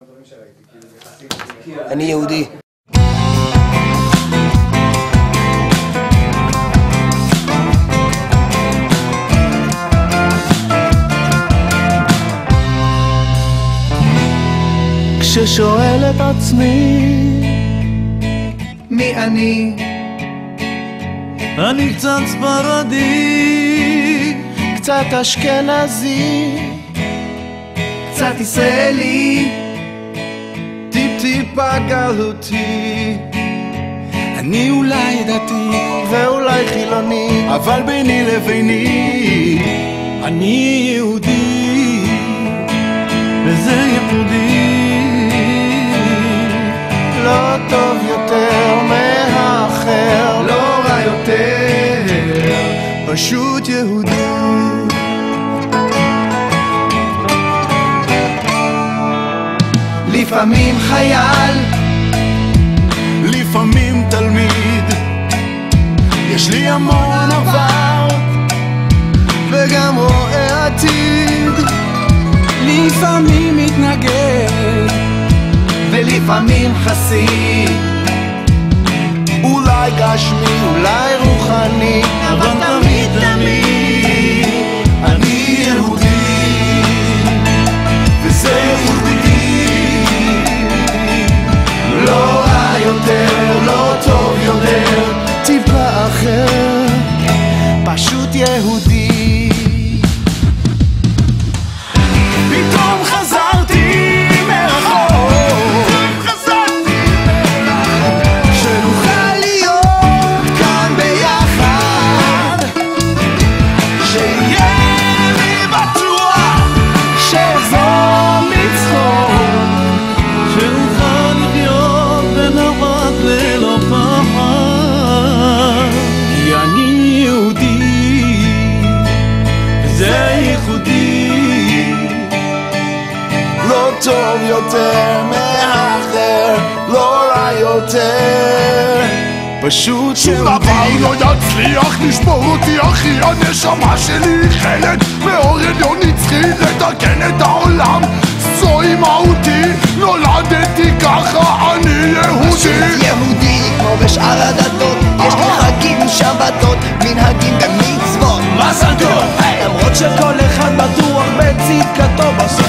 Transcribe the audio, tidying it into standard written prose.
אני יהודי. כששואל את עצמי מי אני קצת ספרדי, קצת אשכנזי, קצת ישראלי, טיפ-טיפה גלותי. אני אולי דתי ואולי חילוני, אבל ביני לביני אני יהודי, וזה ייחודי. לא טוב יותר מהאחר, לא רע יותר, פשוט יהודי. לפעמים חייל, לפעמים תלמיד, יש לי המון עבר וגם רואה עתיד. לפעמים מתנגד ולפעמים חסיד, אולי גשמי אולי רוחני, אבל תמיד תמיד אני יהודי, וזה יהודי. לא רע יותר, לא טוב יותר, טיפה אחר, פשוט יהודי. פתאום חזרתי מרחוק, שנוכל להיות כאן ביחד, שיהיה לי בטוח שאחזור מצחוק, שנוכל לחיות בנחת ללא פחד, כי אני יהודי וזה ייחודי. לא טוב יותר מאחר, לא רע יותר, פשוט שום דבר לא יצליח לשבור אותי אחי, הנשמה שלי חלק מאור עליון נצחי לתקן את העולם, זוהי מהותי, נולדתי ככה, אני יהודי. פשוט יהודי כמו בשאר הדתות, יש לי חגים, שבתות, מנהגים ומצוות, מזל טוב. למרות שכל אחד בטוח בצדקתו, בסוף